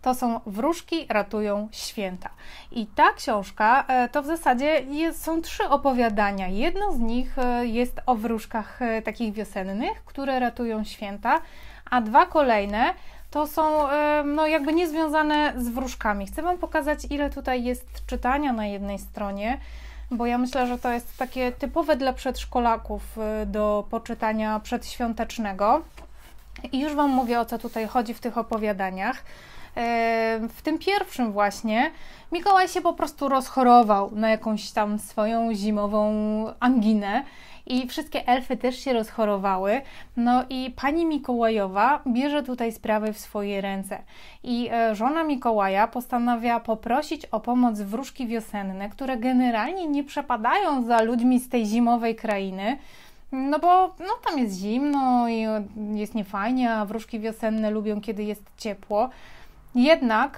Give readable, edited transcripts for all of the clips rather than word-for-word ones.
to są Wróżki ratują święta. I ta książka to w zasadzie są 3 opowiadania. Jedno z nich jest o wróżkach takich wiosennych, które ratują święta, a 2 kolejne to są no jakby niezwiązane z wróżkami. Chcę Wam pokazać, ile tutaj jest czytania na jednej stronie, bo ja myślę, że to jest takie typowe dla przedszkolaków do poczytania przedświątecznego. I już Wam mówię, o co tutaj chodzi w tych opowiadaniach. W tym pierwszym właśnie Mikołaj się po prostu rozchorował na jakąś tam swoją zimową anginę i wszystkie elfy też się rozchorowały. No i pani Mikołajowa bierze tutaj sprawy w swoje ręce i żona Mikołaja postanawia poprosić o pomoc wróżki wiosenne, które generalnie nie przepadają za ludźmi z tej zimowej krainy, no bo tam jest zimno i jest niefajnie, a wróżki wiosenne lubią, kiedy jest ciepło. Jednak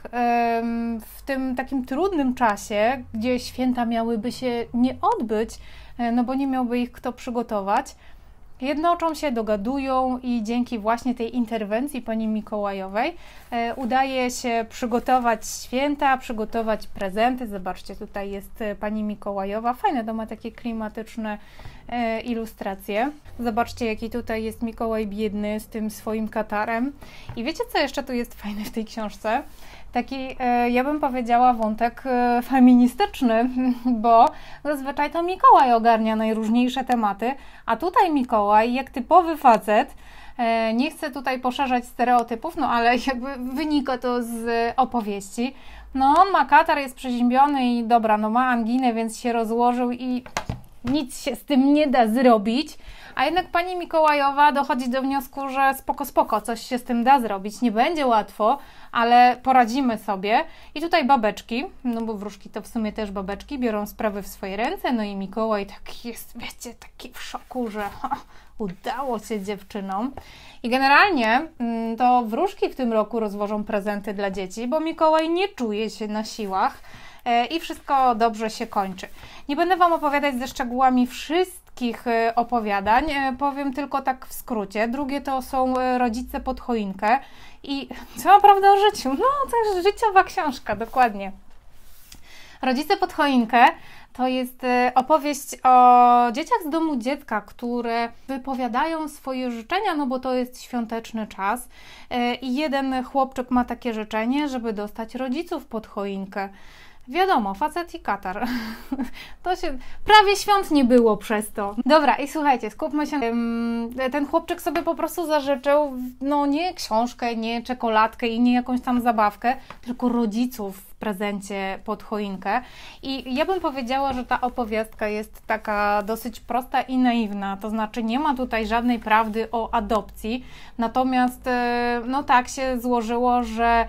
w tym takim trudnym czasie, gdzie święta miałyby się nie odbyć, no bo nie miałby ich kto przygotować, jednoczą się, dogadują i dzięki właśnie tej interwencji pani Mikołajowej udaje się przygotować święta, przygotować prezenty. Zobaczcie, tutaj jest pani Mikołajowa. Fajne, to ma takie klimatyczne ilustracje. Zobaczcie, jaki tutaj jest Mikołaj biedny z tym swoim katarem. I wiecie, co jeszcze tu jest fajne w tej książce? Taki, ja bym powiedziała, wątek feministyczny, bo zazwyczaj to Mikołaj ogarnia najróżniejsze tematy, a tutaj Mikołaj, jak typowy facet, nie chcę tutaj poszerzać stereotypów, no ale jakby wynika to z opowieści. No on ma katar, jest przeziębiony i dobra, no ma anginę, więc się rozłożył i nic się z tym nie da zrobić, a jednak pani Mikołajowa dochodzi do wniosku, że spoko, coś się z tym da zrobić, nie będzie łatwo, ale poradzimy sobie. I tutaj babeczki, no bo wróżki to w sumie też babeczki, biorą sprawy w swoje ręce, no i Mikołaj tak jest, wiecie, taki w szoku, że udało się dziewczynom. I generalnie to wróżki w tym roku rozwożą prezenty dla dzieci, bo Mikołaj nie czuje się na siłach i wszystko dobrze się kończy. Nie będę Wam opowiadać ze szczegółami wszystkich opowiadań, powiem tylko tak w skrócie. Drugie to są Rodzice pod choinkę i cała prawda o życiu. No, to jest życiowa książka, dokładnie. Rodzice pod choinkę to jest opowieść o dzieciach z domu dziecka, które wypowiadają swoje życzenia, no bo to jest świąteczny czas i jeden chłopczyk ma takie życzenie, żeby dostać rodziców pod choinkę. Wiadomo, facet i katar. To się prawie świąt nie było przez to. Dobra, i słuchajcie, skupmy się. Ten chłopczyk sobie po prostu zażyczył, no nie książkę, nie czekoladkę i nie jakąś tam zabawkę, tylko rodziców w prezencie pod choinkę. I ja bym powiedziała, że ta opowiastka jest taka dosyć prosta i naiwna, to znaczy nie ma tutaj żadnej prawdy o adopcji, natomiast no tak się złożyło, że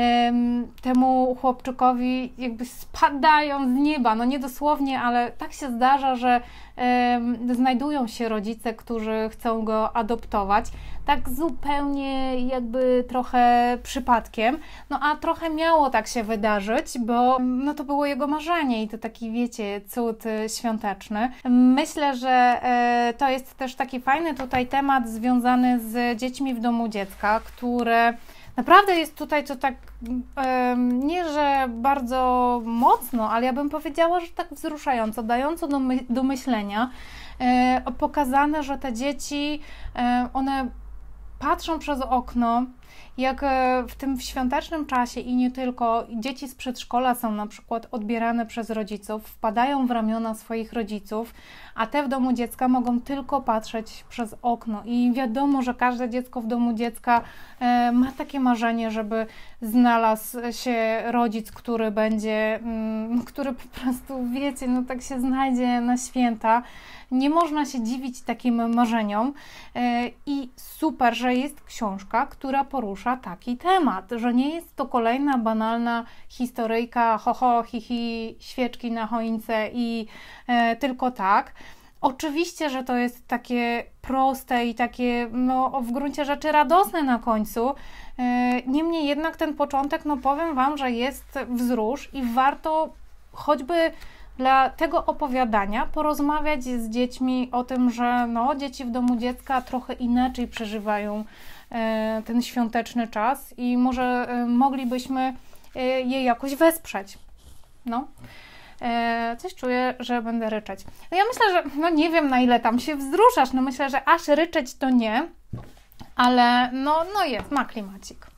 temu chłopczykowi jakby spadają z nieba, no nie dosłownie, ale tak się zdarza, że znajdują się rodzice, którzy chcą go adoptować, tak zupełnie jakby trochę przypadkiem, no a trochę miało tak się wydarzyć, bo no to było jego marzenie i to taki, wiecie, cud świąteczny. Myślę, że to jest też taki fajny tutaj temat związany z dziećmi w domu dziecka, które naprawdę jest tutaj to tak, nie że bardzo mocno, ale ja bym powiedziała, że tak wzruszająco, dająco do myślenia, pokazane, że te dzieci, one patrzą przez okno, jak w tym świątecznym czasie i nie tylko, dzieci z przedszkola są na przykład odbierane przez rodziców, wpadają w ramiona swoich rodziców, a te w domu dziecka mogą tylko patrzeć przez okno i wiadomo, że każde dziecko w domu dziecka ma takie marzenie, żeby znalazł się rodzic, który będzie, który po prostu, wiecie, no tak się znajdzie na święta. Nie można się dziwić takim marzeniom i super, że jest książka, która porusza taki temat, że nie jest to kolejna banalna historyjka, hi, świeczki na choince i tylko tak. Oczywiście, że to jest takie proste i takie, no w gruncie rzeczy radosne na końcu, niemniej jednak ten początek, no powiem Wam, że jest wzrusz i warto choćby dla tego opowiadania porozmawiać z dziećmi o tym, że no, dzieci w domu dziecka trochę inaczej przeżywają ten świąteczny czas i może moglibyśmy je jakoś wesprzeć. No. Coś czuję, że będę ryczeć. No ja myślę, że no nie wiem, na ile tam się wzruszasz, no myślę, że aż ryczeć to nie, ale no jest, ma klimacik.